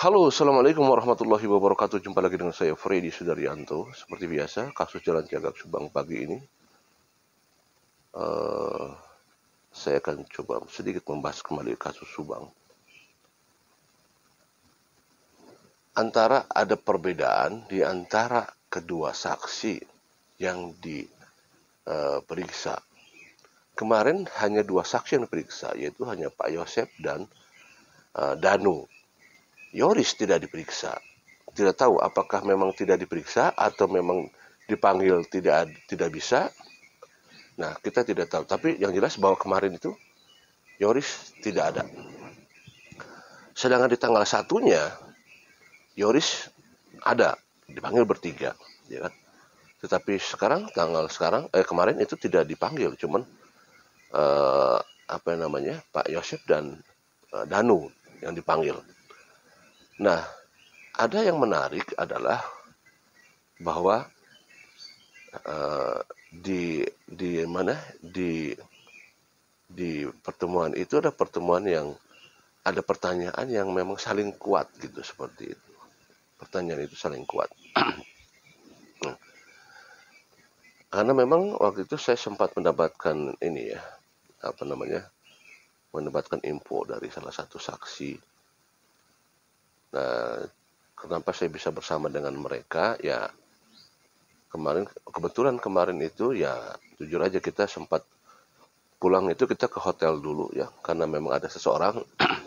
Halo, Assalamualaikum warahmatullahi wabarakatuh. Jumpa lagi dengan saya, Freddy Sudaryanto. Seperti biasa, kasus Jalan Cagak Subang pagi ini, eh, saya akan coba sedikit membahas kembali kasus Subang. Ada perbedaan di antara kedua saksi yang diperiksa. Kemarin hanya dua saksi yang diperiksa, yaitu hanya Pak Yosep dan Danu. Yoris tidak diperiksa. Tidak tahu apakah memang tidak diperiksa atau memang dipanggil tidak bisa. Nah, kita tidak tahu. Tapi yang jelas bahwa kemarin itu Yoris tidak ada. Sedangkan di tanggal satunya Yoris ada, dipanggil bertiga, ya kan? Tetapi kemarin itu tidak dipanggil, cuman Pak Yosep dan Danu yang dipanggil. Nah, ada yang menarik adalah bahwa di pertemuan itu ada pertemuan yang ada pertanyaan yang memang saling kuat gitu, seperti itu. Pertanyaan itu saling kuat. Karena memang waktu itu saya sempat mendapatkan mendapatkan info dari salah satu saksi. Nah, kenapa saya bisa bersama dengan mereka? Ya, kebetulan kemarin itu ya jujur aja kita sempat pulang itu kita ke hotel dulu ya, karena memang ada seseorang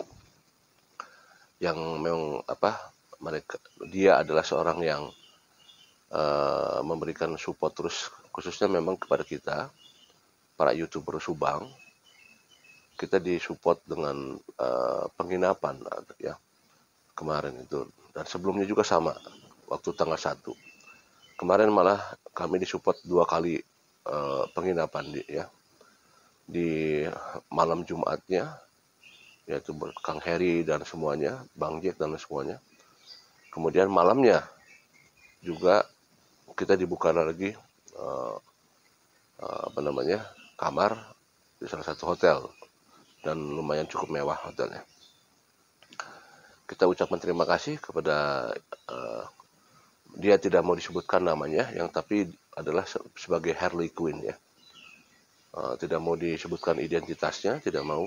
yang memang dia adalah seorang yang memberikan support terus, khususnya memang kepada kita para YouTuber Subang. Kita disupport dengan penginapan ya kemarin itu, dan sebelumnya juga sama waktu tanggal 1. Kemarin malah kami disupport 2 kali penginapan di malam Jumatnya, yaitu Kang Heri dan semuanya, Bang Jack dan semuanya. Kemudian malamnya juga kita dibuka lagi kamar di salah satu hotel, dan lumayan cukup mewah hotelnya. Kita ucapkan terima kasih kepada dia, tidak mau disebutkan namanya, yang tapi adalah sebagai Harley Quinn ya. Tidak mau disebutkan identitasnya, tidak mau.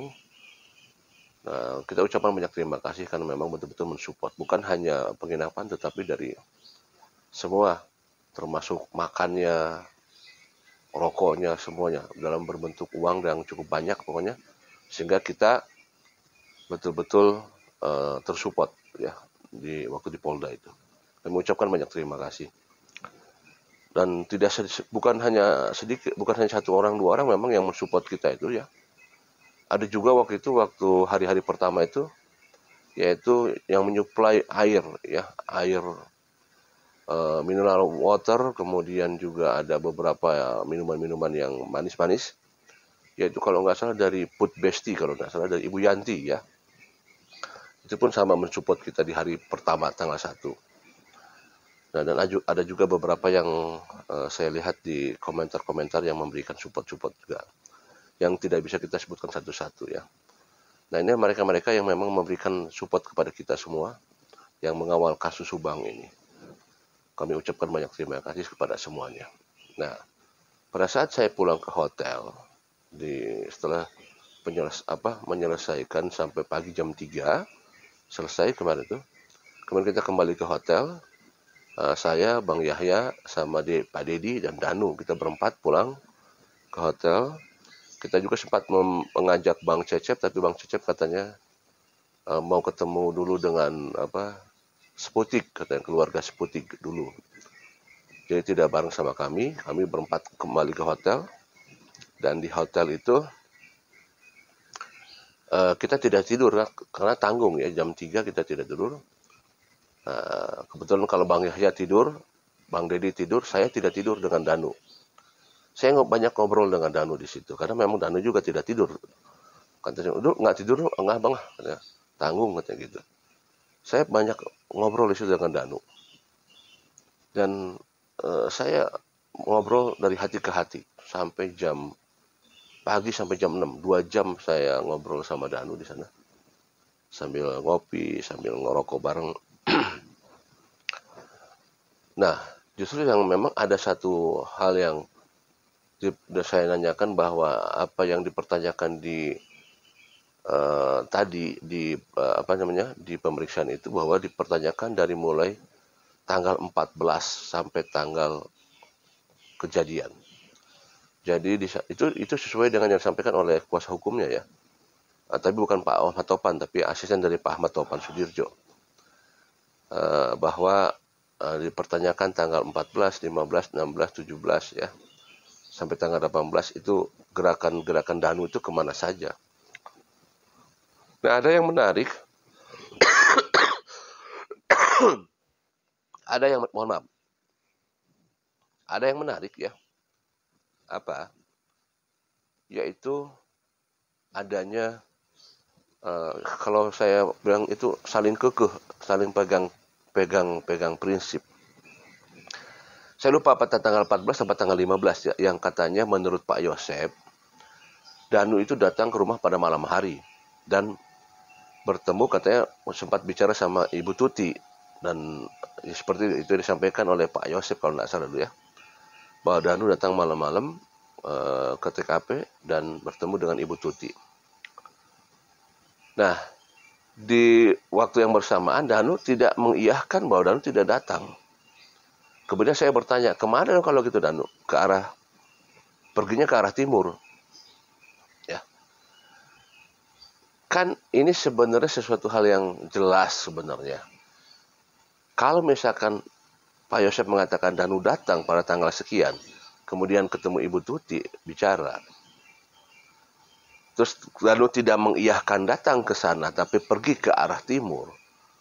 Kita ucapkan banyak terima kasih karena memang betul-betul mensupport, bukan hanya penginapan tetapi dari semua, termasuk makannya, rokoknya, semuanya dalam berbentuk uang yang cukup banyak pokoknya, sehingga kita betul-betul tersupport ya di waktu di Polda itu. Kami ucapkan banyak terima kasih. Dan bukan hanya satu orang dua orang memang yang mensupport kita itu ya. Ada juga waktu hari-hari pertama itu, yaitu yang menyuplai air ya, mineral water, kemudian juga ada beberapa minuman-minuman yang manis-manis, yaitu kalau nggak salah dari Food Bestie, kalau nggak salah dari Ibu Yanti ya. Itu pun sama mensupport kita di hari pertama tanggal 1. Nah, dan ada juga beberapa yang saya lihat di komentar-komentar yang memberikan support-support juga, yang tidak bisa kita sebutkan satu-satu ya. Nah, ini mereka-mereka yang memang memberikan support kepada kita semua yang mengawal kasus Subang ini. Kami ucapkan banyak terima kasih kepada semuanya. Nah, pada saat saya pulang ke hotel, setelah menyelesaikan sampai pagi jam 3, selesai kemarin itu. Kemudian kita kembali ke hotel, saya, Bang Yahya, sama Pak Dedi dan Danu, kita berempat pulang ke hotel. Kita juga sempat mengajak Bang Cecep, tapi Bang Cecep katanya mau ketemu dulu dengan Sputik, katanya keluarga Sputik dulu. Jadi tidak bareng sama kami berempat kembali ke hotel. Dan di hotel itu kita tidak tidur karena tanggung ya, jam 3 kita tidak tidur. Kebetulan kalau Bang Yahya tidur, Bang Dedi tidur, saya tidak tidur dengan Danu. Saya banyak ngobrol dengan Danu di situ, karena memang Danu juga tidak tidur. Katanya, udah nggak tidur, enggak bang, katanya, tanggung katanya gitu. Saya banyak ngobrol di situ dengan Danu. Dan saya ngobrol dari hati ke hati sampai pagi sampai jam 6, 2 jam saya ngobrol sama Danu di sana. sambil ngopi, sambil ngerokok bareng. Nah, justru yang memang ada satu hal yang saya nanyakan, bahwa apa yang dipertanyakan di tadi di di pemeriksaan itu, bahwa dipertanyakan dari mulai tanggal 14 sampai tanggal kejadian. Jadi itu sesuai dengan yang disampaikan oleh kuasa hukumnya ya. Tapi bukan Pak Ahmad Topan, tapi asisten dari Pak Ahmad Topan Sudirjo. Bahwa dipertanyakan tanggal 14, 15, 16, 17 ya. Sampai tanggal 18 itu gerakan-gerakan Danu itu kemana saja. Nah, ada yang menarik. Mohon maaf. Ada yang menarik ya. Apa? Yaitu adanya kalau saya bilang itu saling kekeh, saling pegang prinsip. Saya lupa apa tanggal 14 sampai tanggal 15 ya, yang katanya menurut Pak Yosep, Danu itu datang ke rumah pada malam hari dan bertemu, katanya sempat bicara sama Ibu Tuti, dan ya, seperti itu disampaikan oleh Pak Yosep kalau tidak salah dulu ya, bahwa Danu datang malam-malam ke TKP dan bertemu dengan Ibu Tuti. Nah, di waktu yang bersamaan Danu tidak mengiyahkan bahwa Danu tidak datang. Kemudian saya bertanya, kemana dong kalau gitu Danu? Perginya ke arah timur. Ya. Kan ini sebenarnya sesuatu hal yang jelas sebenarnya. Kalau misalkan Pak Yosep mengatakan Danu datang pada tanggal sekian, kemudian ketemu Ibu Tuti bicara, terus Danu tidak mengiyahkan datang ke sana, tapi pergi ke arah timur.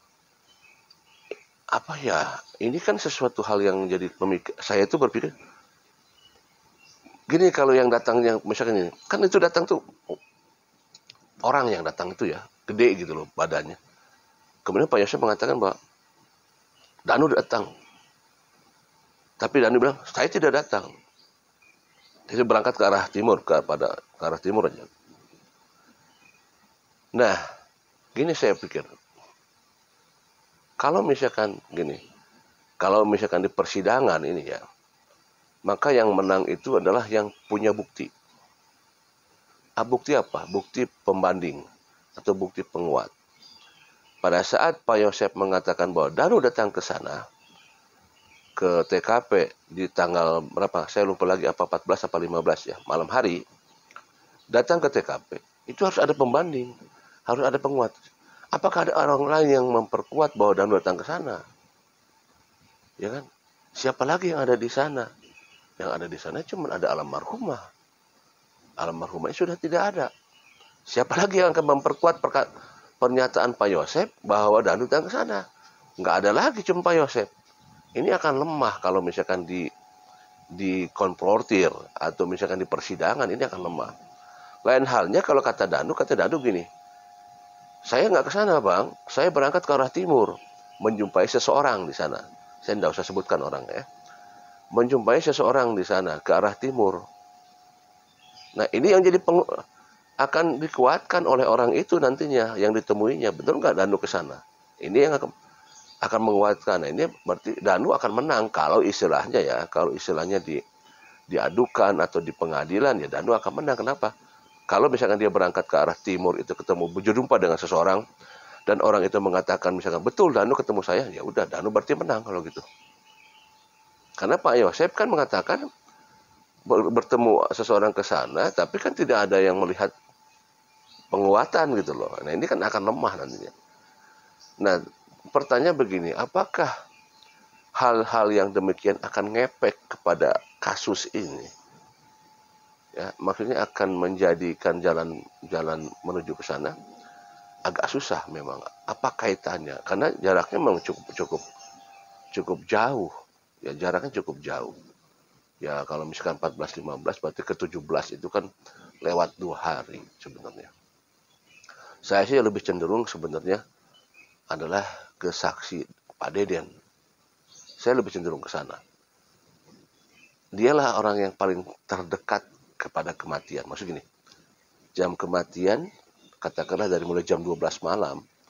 Apa ya? Ini kan sesuatu hal yang jadi saya itu berpikir gini, kalau yang datangnya misalkan ini, kan itu datang tuh orang yang datang itu ya, gede gitu loh badannya. Kemudian Pak Yosef mengatakan bahwa Danu datang. Tapi Danu bilang, saya tidak datang. Dia berangkat ke arah timur, ke arah timur aja. Nah, gini saya pikir. Kalau misalkan di persidangan ini ya, maka yang menang itu adalah yang punya bukti. Bukti apa? Bukti pembanding atau bukti penguat. Pada saat Pak Yosep mengatakan bahwa Danu datang ke sana, ke TKP di tanggal berapa? Saya lupa lagi, apa 14 apa 15 ya, malam hari, datang ke TKP, itu harus ada pembanding, harus ada penguat. Apakah ada orang lain yang memperkuat bahwa Danu datang ke sana? Ya kan? Siapa lagi yang ada di sana? Yang ada di sana cuma ada almarhumah. Almarhumahnya sudah tidak ada. Siapa lagi yang akan memperkuat pernyataan Pak Yosep bahwa Danu datang ke sana? Nggak ada lagi, cuma Pak Yosep. Ini akan lemah kalau misalkan dikonfrontir atau misalkan di persidangan, ini akan lemah. Lain halnya kalau kata Danu gini, saya nggak ke sana bang, saya berangkat ke arah timur, menjumpai seseorang di sana. Saya tidak usah sebutkan orangnya. Menjumpai seseorang di sana ke arah timur. Nah, ini yang jadi akan dikuatkan oleh orang itu nantinya yang ditemuinya. Betul nggak Danu ke sana? Ini yang akan menguatkan. Nah, ini berarti Danu akan menang kalau istilahnya diadukan atau di pengadilan, ya Danu akan menang. Kenapa? Kalau misalkan dia berangkat ke arah timur itu ketemu berjumpa dengan seseorang dan orang itu mengatakan misalkan betul Danu ketemu saya, ya udah Danu berarti menang kalau gitu. Karena Pak Yosep kan mengatakan bertemu seseorang ke sana, tapi kan tidak ada yang melihat penguatan gitu loh. Nah, ini kan akan lemah nantinya. Nah, pertanyaan begini, apakah hal-hal yang demikian akan ngepek kepada kasus ini? Ya, maksudnya akan menjadikan jalan menuju ke sana agak susah memang. Apa kaitannya? Karena jaraknya memang cukup jauh. Ya, jaraknya cukup jauh. Ya, kalau misalkan 14-15 berarti ke 17 itu kan lewat 2 hari sebenarnya. Saya sih lebih cenderung sebenarnya adalah ke saksi Pak Deden. Saya lebih cenderung ke sana. Dialah orang yang paling terdekat kepada kematian. Maksud gini, jam kematian katakanlah dari mulai jam 12 malam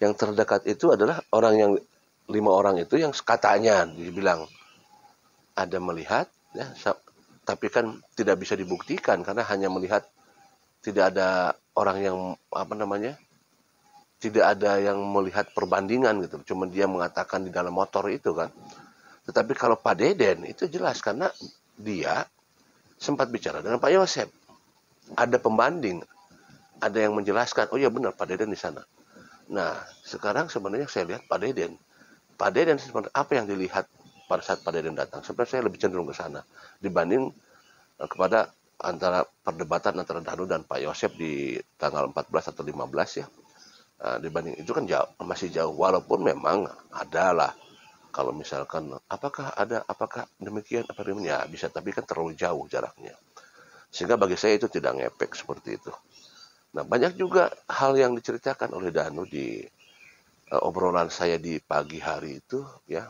Yang terdekat itu adalah orang yang 5 orang itu yang katanya dibilang ada melihat, ya, tapi kan tidak bisa dibuktikan karena hanya melihat, tidak ada orang yang apa namanya, tidak ada yang melihat perbandingan gitu. Cuma dia mengatakan di dalam motor itu kan. Tetapi kalau Pak Deden itu jelas karena dia sempat bicara dengan Pak Yosep. Ada pembanding, ada yang menjelaskan, oh iya benar Pak Deden di sana. Nah, sekarang sebenarnya saya lihat Pak Deden. Pak Deden sebenarnya apa yang dilihat pada saat Pak Deden datang? Sebenarnya saya lebih cenderung ke sana dibanding kepada antara perdebatan antara Danu dan Pak Yosep di tanggal 14 atau 15 ya. Dibanding itu kan jauh, masih jauh, walaupun memang adalah kalau misalkan apakah demikian apa demikian ya bisa, tapi kan terlalu jauh jaraknya sehingga bagi saya itu tidak ngepek seperti itu. Nah, banyak juga hal yang diceritakan oleh Danu di obrolan saya di pagi hari itu ya.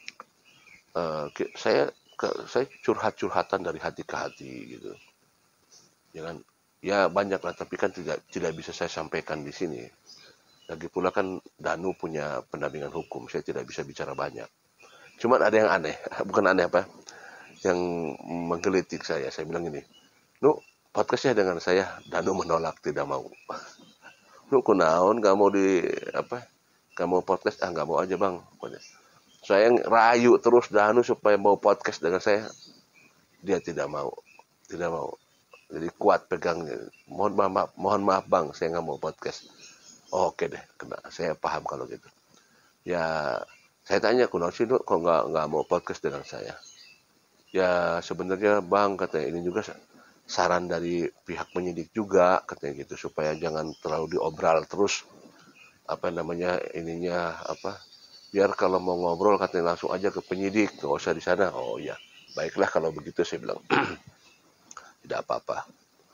Saya curhat-curhatan dari hati ke hati gitu. Jangan ya banyak lah, tapi kan tidak bisa saya sampaikan di sini. Lagi pula kan Danu punya pendampingan hukum, saya tidak bisa bicara banyak. Cuman ada yang aneh, bukan aneh apa, yang menggelitik saya. Saya bilang gini, "Nu, podcastnya dengan saya." Danu menolak, tidak mau. "Nu kunaon gak mau di apa? Gak mau podcast? Ah, gak mau aja bang." Saya rayu terus Danu supaya mau podcast dengan saya. Dia tidak mau, tidak mau. Jadi kuat pegangnya. Mohon maaf bang, saya nggak mau podcast. Oh, oke deh, kena. Saya paham kalau gitu. Ya, saya tanya kunaon sih kok nggak mau podcast dengan saya. Ya sebenarnya bang, katanya ini juga saran dari pihak penyidik juga, katanya gitu, supaya jangan terlalu diobral terus apa namanya ininya apa, biar kalau mau ngobrol katanya langsung aja ke penyidik, nggak usah di sana. Oh ya, baiklah kalau begitu, saya bilang. Tidak apa-apa.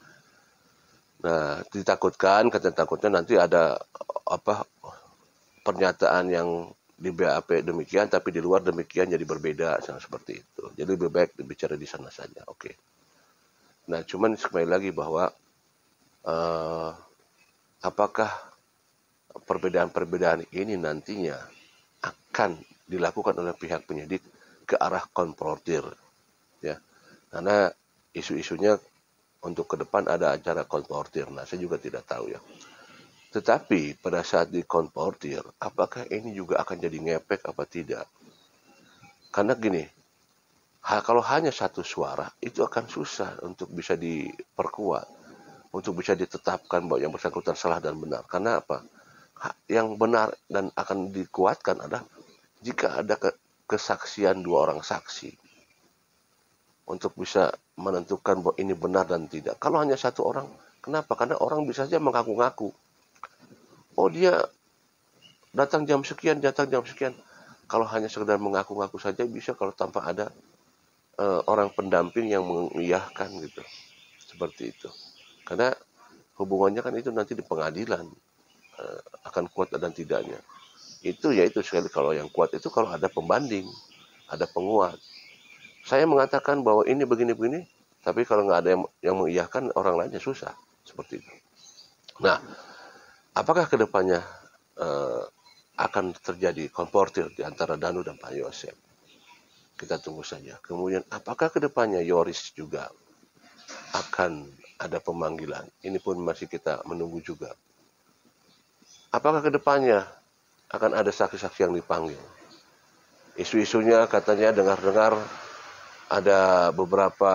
Nah, katanya takutnya nanti ada apa pernyataan yang di BAP demikian tapi di luar demikian jadi berbeda, seperti itu. Jadi lebih baik bicara di sana saja. Oke. Nah, cuman sekali lagi bahwa eh, apakah perbedaan-perbedaan ini nantinya akan dilakukan oleh pihak penyidik ke arah konfrontir, ya? Karena isu-isunya untuk ke depan ada acara konfrontir. Nah, saya juga tidak tahu ya. Tetapi pada saat dikonfrontir, apakah ini juga akan jadi ngepek apa tidak? Karena gini, kalau hanya satu suara itu akan susah untuk bisa diperkuat, untuk bisa ditetapkan bahwa yang bersangkutan salah dan benar. Karena apa? Yang benar dan akan dikuatkan adalah jika ada kesaksian 2 orang saksi untuk bisa menentukan bahwa ini benar dan tidak. Kalau hanya satu orang, kenapa? Karena orang bisa saja mengaku-ngaku. Oh, dia datang jam sekian, datang jam sekian. Kalau hanya sekedar mengaku-ngaku saja bisa, kalau tanpa ada orang pendamping yang mengiyahkan gitu. Seperti itu. Karena hubungannya kan itu nanti di pengadilan akan kuat dan tidaknya. Itu sekali, kalau yang kuat itu kalau ada pembanding, ada penguat. Saya mengatakan bahwa ini begini-begini, tapi kalau nggak ada yang mengiyahkan, orang lainnya susah. Seperti itu. Nah, apakah kedepannya akan terjadi konfrontir di antara Danu dan Pak Yosep? Kita tunggu saja. Kemudian apakah kedepannya Yoris juga akan ada pemanggilan? Ini pun masih kita menunggu juga. Apakah kedepannya akan ada saksi-saksi yang dipanggil? Isu-isunya katanya dengar-dengar ada beberapa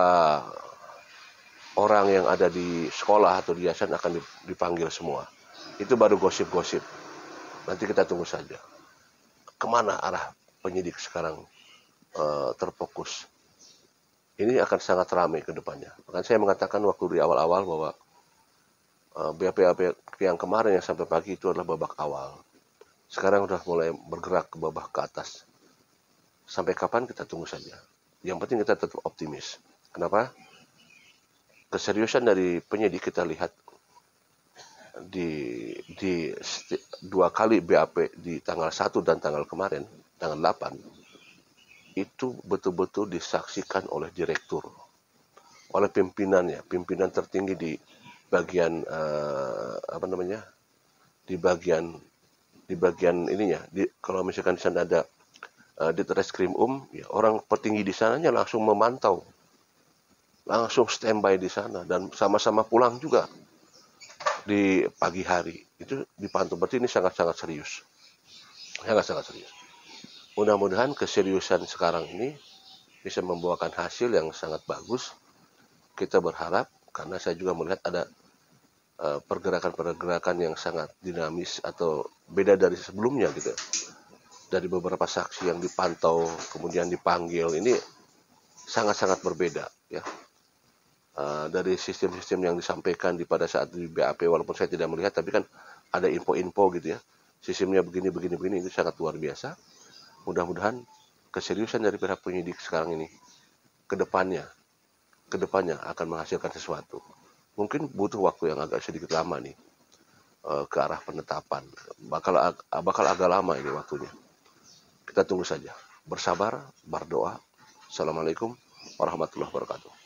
orang yang ada di sekolah atau di yayasan akan dipanggil semua. Itu baru gosip-gosip. Nanti kita tunggu saja. Kemana arah penyidik sekarang terfokus? Ini akan sangat ramai ke depannya. Makanya saya mengatakan waktu di awal-awal bahwa BAP yang kemarin yang sampai pagi itu adalah babak awal. Sekarang sudah mulai bergerak ke babak ke atas. Sampai kapan kita tunggu saja. Yang penting kita tetap optimis. Kenapa? Keseriusan dari penyidik kita lihat di 2 kali BAP di tanggal 1 dan tanggal kemarin, tanggal 8, itu betul-betul disaksikan oleh direktur, oleh pimpinannya, pimpinan tertinggi di bagian di bagian di bagian ininya, kalau misalkan di sana ada Ditreskrim ya orang petinggi di sananya langsung memantau, langsung standby di sana dan sama-sama pulang juga di pagi hari. Itu dipantau, berarti ini sangat-sangat serius. Sangat-sangat serius. Mudah-mudahan keseriusan sekarang ini bisa membuahkan hasil yang sangat bagus. Kita berharap, karena saya juga melihat ada pergerakan-pergerakan yang sangat dinamis atau beda dari sebelumnya gitu. Dari beberapa saksi yang dipantau kemudian dipanggil ini sangat-sangat berbeda ya. Dari sistem-sistem yang disampaikan pada saat di BAP, walaupun saya tidak melihat, tapi kan ada info-info gitu ya. Sistemnya begini, begini, begini, itu sangat luar biasa. Mudah-mudahan keseriusan dari pihak penyidik sekarang ini kedepannya akan menghasilkan sesuatu. Mungkin butuh waktu yang agak sedikit lama nih ke arah penetapan. Bakal agak lama ini waktunya. Kita tunggu saja. Bersabar, berdoa. Assalamualaikum warahmatullahi wabarakatuh.